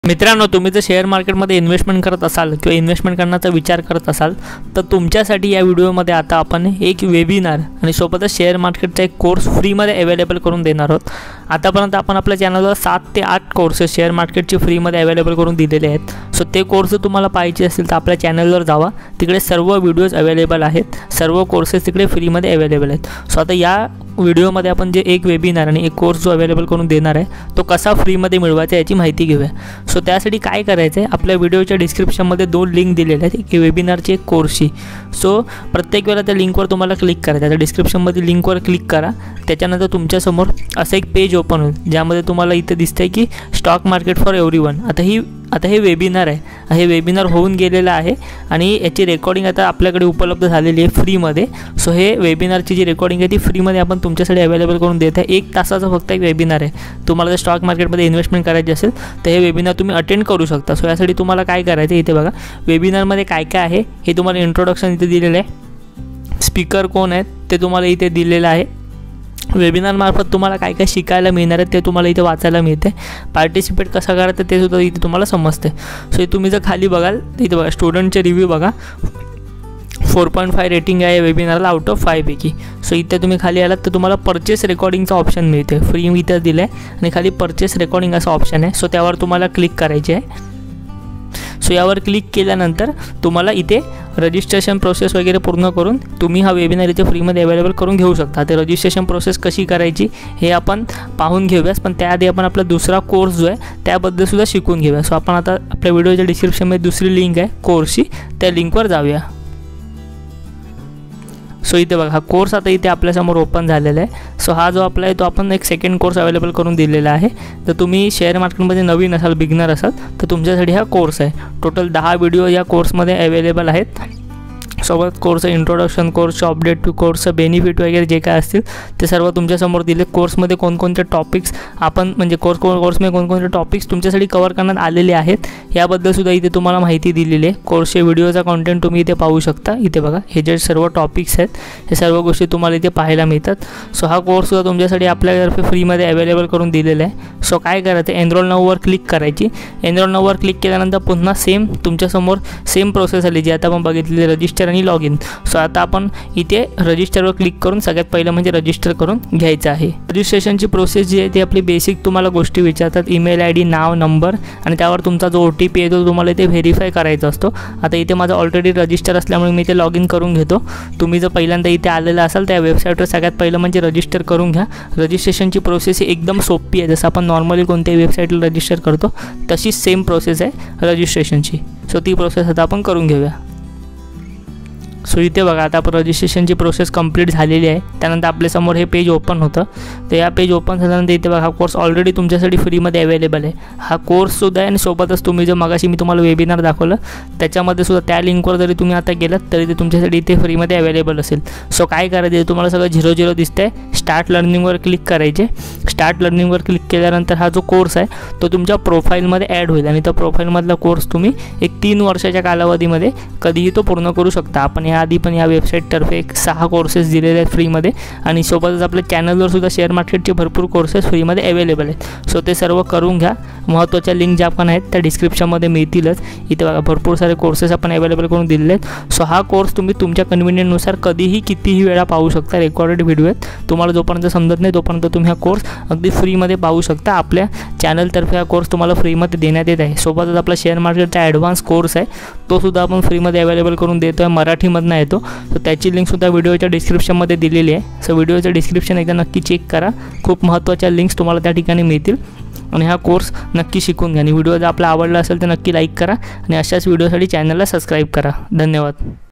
मित्रांनो, तुम्ही जर शेअर मार्केटमध्ये इन्व्हेस्टमेंट करत असाल किंवा इन्व्हेस्टमेंट करण्याचा विचार करत असाल तर तुमच्यासाठी या व्हिडिओमध्ये आता आपण एक वेबिनार आणि सोबतच शेअर मार्केटचा एक कोर्स फ्रीमध्ये अवेलेबल करून देणार आहोत। आतापर्यंत आपण आपल्या चॅनलवर 7 ते 8 कोर्सेस शेअर मार्केटचे फ्रीमध्ये अवेलेबल करून दिलेले आहेत। सो ते कोर्स तुम्हाला पाहिजे असतील तर आपल्या चॅनलवर जावा, तिकडे सर्व व्हिडिओज अवेलेबल आहेत, सर्व कोर्सेस तिकडे फ्रीमध्ये अवेलेबल आहेत। सो आता या व्हिडिओमध्ये आपण जे एक वेबिनार आणि एक कोर्स जो अवेलेबल करून देणार आहे तो कसा फ्रीमध्ये मिळवायचा याची माहिती घेऊया। सो त्यासाठी काय करायचं आहे, आपल्या व्हिडिओच्या डिस्क्रिप्शनमध्ये 2 लिंक दिलेल्या आहेत, एक वेबिनारची एक कोर्सची। सो प्रत्येक वेळेला त्या लिंकवर तुम्हाला क्लिक करायचं आहे, त्या डिस्क्रिप्शनमध्ये लिंकवर क्लिक करा। त्याच्यानंतर तुमच्यासमोर असं एक पेज ओपन होईल ज्यामध्ये तुम्हाला इथे दिसतंय की स्टॉक मार्केट फॉर एव्हरीवन। आता हे वेबिनार आहे, हे वेबिनार होऊन गेलेलं आहे आणि याची रेकॉर्डिंग आता आपल्याकडे उपलब्ध झालेली आहे फ्रीमध्ये। सो हे वेबिनारची जी रेकॉर्डिंग आहे ती फ्रीमध्ये आपण तुमच्यासाठी अवेलेबल करून देत आहे। 1 तासाचा फक्त एक वेबिनार आहे। तुम्हाला जर स्टॉक मार्केटमध्ये इन्व्हेस्टमेंट करायची असेल तर हे वेबिनार तुम्ही अटेंड करू शकता। सो यासाठी तुम्हाला काय करायचं, इथे बघा वेबिनारमध्ये काय काय आहे हे तुम्हाला इंट्रोडक्शन इथे दिलेलं आहे, स्पीकर कोण आहेत ते तुम्हाला इथे दिलेलं आहे, वेबिनार मार्फत तुम्हाला काय काय शिकायला मिळणार आहे ते तुम्हाला इथे वाचायला मिळते, पार्टिसिपेट कसा करायचं ते सुद्धा इथे तुम्हाला समजते। सो तुम्ही जर खाली बघाल इथे बघा स्टुडंटचे रिव्ह्यू बघा, 4.5 रेटिंग आहे वेबिनारला आउट ऑफ 5 पैकी। सो इथे तुम्ही खाली आलात तर तुम्हाला परचेस रेकॉर्डिंगचा ऑप्शन मिळते, फ्री इथे दिलं आहे आणि खाली परचेस रेकॉर्डिंग असा ऑप्शन आहे। सो त्यावर तुम्हाला क्लिक करायचे आहे। सो यावर क्लिक केल्यानंतर तुम्हाला इथे रजिस्ट्रेशन प्रोसेस वगैरे पूर्ण करून तुम्ही हा वेबिनार इथे फ्रीमध्ये अवेलेबल करून घेऊ शकता। ते रजिस्ट्रेशन प्रोसेस कशी करायची हे आपण पाहून घेऊयाच, पण त्याआधी आपण आपला दुसरा कोर्स जो आहे त्याबद्दल सुद्धा शिकून घेऊया। सो आपण आता आपल्या व्हिडिओच्या डिस्क्रिप्शनमध्ये दुसरी लिंक आहे कोर्सची, त्या लिंकवर जाऊया। सो इथे बघा हा कोर्स आता इथे आपल्यासमोर ओपन झालेला आहे। सो हा जो आपला आहे तो आपण एक सेकंड कोर्स अवेलेबल करून दिलेला आहे। तर तुम्ही शेअर मार्केटमध्ये नवीन असाल, बिगिनर असाल तर तुमच्यासाठी हा कोर्स आहे। टोटल 10 व्हिडिओ या कोर्समध्ये अवेलेबल आहेत। सोबत कोर्स इंट्रोडक्शन, कोर्सचं अपडेट टू कोर्सचं बेनिफिट वगैरे जे काय असतील ते सर्व तुमच्यासमोर दिले। कोर्समध्ये कोणकोणते टॉपिक्स आपण म्हणजे कोर्समध्ये कोणकोणते टॉपिक्स तुमच्यासाठी कव्हर करण्यात आलेले आहेत याबद्दल सुद्धा इथे तुम्हाला माहिती दिलेली आहे। कोर्सचे व्हिडिओचा कंटेंट तुम्ही इथे पाहू शकता। इथे बघा हे जे सर्व टॉपिक्स आहेत हे सर्व गोष्टी तुम्हाला इथे पाहायला मिळतात। सो हा कोर्ससुद्धा तुमच्यासाठी आपल्यातर्फे फ्रीमध्ये अवेलेबल करून दिलेला आहे। सो काय करायचं, एनरोल नाऊवर क्लिक करायची। एनरोल नाऊवर क्लिक केल्यानंतर पुन्हा सेम तुमच्यासमोर सेम प्रोसेस आली जी आता आपण बघितली, रजिस्टर आणि लॉग इन। सो आता आपण इथे रजिस्टरवर क्लिक करून सगळ्यात पहिलं म्हणजे रजिस्टर करून घ्यायचं आहे। रजिस्ट्रेशनची प्रोसेस जी आहे ती आपली बेसिक तुम्हाला गोष्टी विचारतात, ईमेल आयडी, नाव, नंबर आणि त्यावर तुमचा जो OTP आहे तो तुम्हाला इथे व्हेरीफाय करायचा असतो। आता इथे माझं ऑलरेडी रजिस्टर असल्यामुळे मी इथे लॉग इन करून घेतो। तुम्ही जर पहिल्यांदा इथे आलेला असाल त्या वेबसाईटवर सगळ्यात पहिलं म्हणजे रजिस्टर करून घ्या। रजिस्ट्रेशनची प्रोसेस ही एकदम सोपी आहे, जसं आपण नॉर्मली कोणत्याही वेबसाईटला रजिस्टर करतो तशीच सेम प्रोसेस आहे रजिस्ट्रेशनची। सो ती प्रोसेस आता आपण करून घेऊया। सो इथे बघा आता आपण रजिस्ट्रेशनची प्रोसेस कंप्लीट झालेली आहे। त्यानंतर आपल्यासमोर हे पेज ओपन होतं। तर या पेज ओपन झाल्यानंतर इथे बघा हा कोर्स ऑलरेडी तुमच्यासाठी फ्रीमध्ये अवेलेबल आहे। हा कोर्ससुद्धा आहे आणि सोबतच तुम्ही जर मगाशी मी तुम्हाला वेबिनार दाखवलं त्याच्यामध्ये सुद्धा त्या लिंकवर जरी तुम्ही आता गेलात तरी ते तुमच्यासाठी इथे फ्रीमध्ये अवेलेबल असेल। सो काय करायचं आहे, तुम्हाला सगळं 0 दिसतंय, स्टार्ट लर्निंगवर क्लिक करायचे। स्टार्ट लर्निंगवर क्लिक केल्यानंतर हा जो कोर्स आहे तो तुमच्या प्रोफाईलमध्ये ॲड होईल आणि त्या प्रोफाईलमधला कोर्स तुम्ही एक 3 वर्षाच्या कालावधीमध्ये कधीही तो पूर्ण करू शकता। आपण याआधी पण या वेबसाईटतर्फे एक 6 कोर्सेस दिलेले आहेत फ्रीमध्ये आणि सोबतच आपल्या चॅनलवर सुद्धा शेअर मार्केटचे भरपूर कोर्सेस फ्रीमध्ये अवेलेबल आहेत। सो ते सर्व करून घ्या। महत्त्वाच्या लिंक ज्या पण आहेत त्या डिस्क्रिप्शनमध्ये मिळतीलच। इथे बघा भरपूर सारे कोर्सेस आपण अवेलेबल करून दिलेले आहेत। सो हा कोर्स तुम्ही तुमच्या कन्व्हिनियंटनुसार कधीही कितीही वेळा पाहू शकता, रेकॉर्डेड व्हिडिओ आहेत। तुम्हाला जोपर्यंत समजत नाही तोपर्यंत तुम्ही हा कोर्स अगदी फ्रीमध्ये पाहू शकता। आपल्या चॅनलतर्फे हा कोर्स तुम्हाला फ्रीमध्ये देण्यात येत आहे। सोबतच आपला शेअर मार्केटचा ॲडव्हान्स कोर्स आहे तो सुद्धा आपण फ्रीमध्ये अवेलेबल करून देतो आहे, मराठीमधनं येतो। तर त्याची लिंकसुद्धा व्हिडिओच्या डिस्क्रिप्शनमध्ये दिलेली आहे। सो व्हिडिओचं डिस्क्रिप्शन एकदा नक्की चेक करा, खूप महत्त्वाच्या लिंक्स तुम्हाला त्या ठिकाणी मिळतील आणि हा कोर्स नक्की शिकून घ्या। आणि व्हिडिओ जर आपला आवडला असेल तर नक्की लाईक करा आणि अशाच व्हिडिओसाठी चॅनलला सबस्क्राईब करा। धन्यवाद।